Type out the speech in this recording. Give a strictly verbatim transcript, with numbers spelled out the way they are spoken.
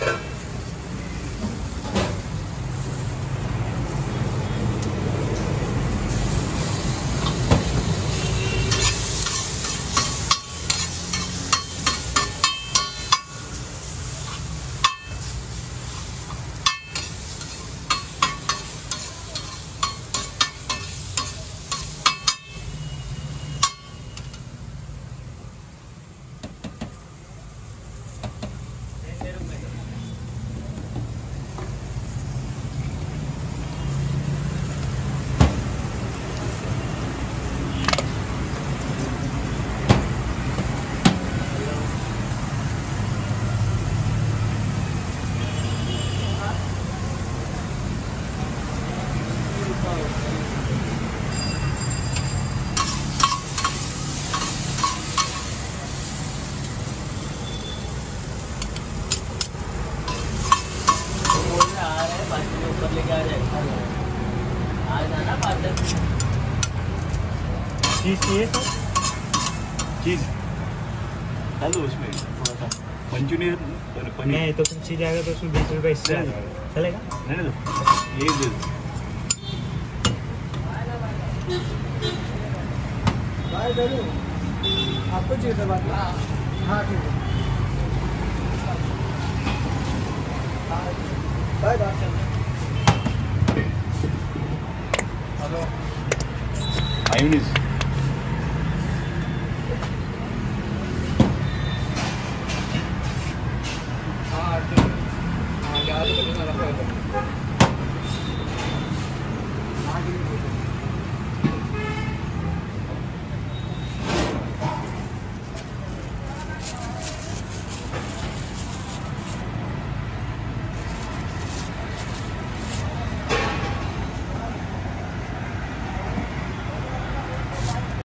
चीज़ चाहिए सर? चीज़ डालो उसमें थोड़ा सा मंचूरियन पनीर। नहीं तो कुछ चीज़ आएगा तो उसमें बीस रुपये इससे चलेगा? नहीं नहीं ये दे दो। आपको चाहिए था बात? हाँ ठीक है। Bye bye. मायोनीज